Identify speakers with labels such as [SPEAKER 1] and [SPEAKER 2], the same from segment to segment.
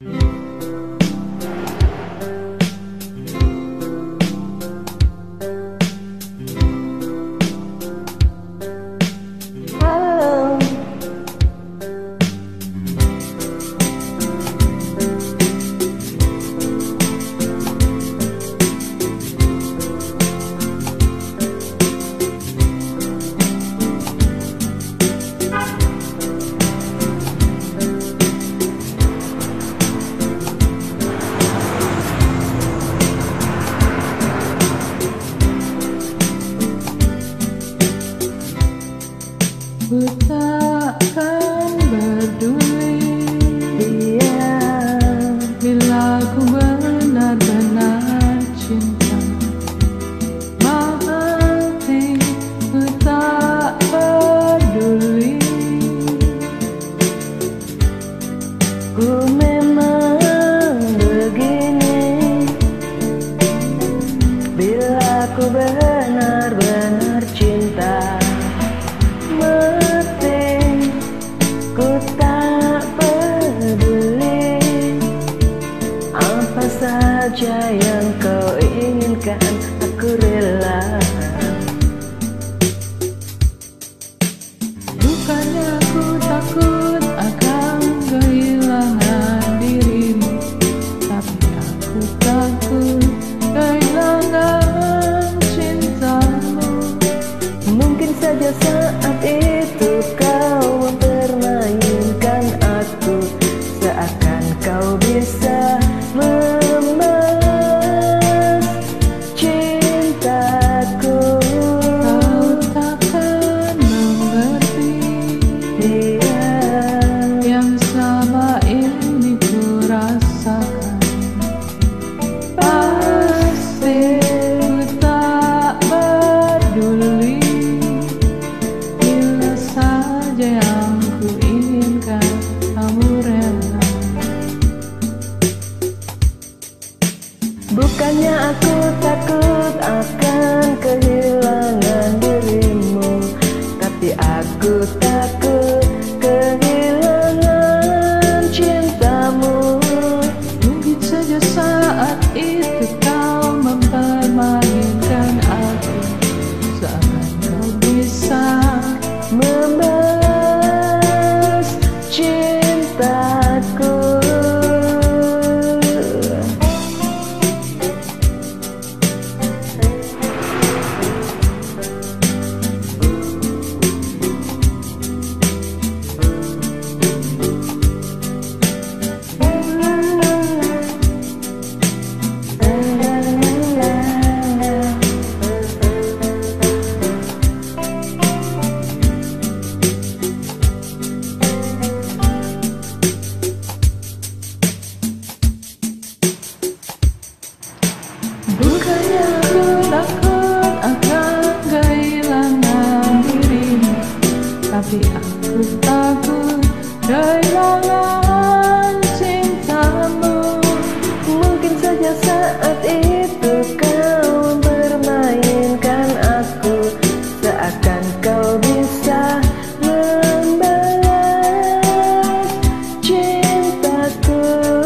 [SPEAKER 1] Ku takkan peduli bila ku benar-benar cinta. Mati ku tak peduli.
[SPEAKER 2] Ku memang begini bila ku benar-benar cinta. Ku tak peduli apa saja yang kau inginkan, aku rela.
[SPEAKER 1] Bukannya aku takut akan kehilangan dirimu, tapi aku takut kehilangan cintamu.
[SPEAKER 2] Mungkin saja saat itu kau mempermainkan aku, seakan kau bisa membalas cintaku.
[SPEAKER 1] Kau takkan mengerti yang selama ini ku rasakan. Pasti ku tak peduli bila saja yang ku inginkan kamu rela.
[SPEAKER 2] Bukannya aku takut akan kehilangan dirimu, tapi aku takut kehilangan cintamu.
[SPEAKER 1] Mungkin saja saat itu kau mempermainkan aku, seakan kau bisa
[SPEAKER 2] membalas cintaku.
[SPEAKER 1] Bukannya aku takut akan kehilangan dirimu, tapi aku takut kehilangan cintamu.
[SPEAKER 2] Mungkin saja saat itu kau mempermainkan aku, seakan kau bisa membalas cintaku.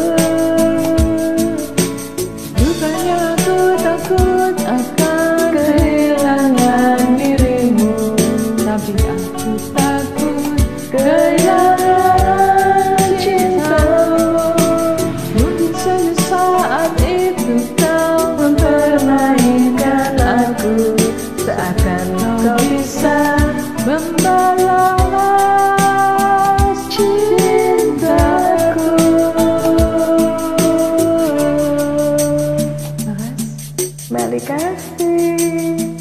[SPEAKER 1] Bukannya aku takut akan kehilangan dirimu, tapi aku takut kehilangan cintamu. Mungkin saja saat itu kau mempermainkan aku,
[SPEAKER 2] Seakan kau bisa
[SPEAKER 1] membalas cintaku.
[SPEAKER 2] Meli kasih.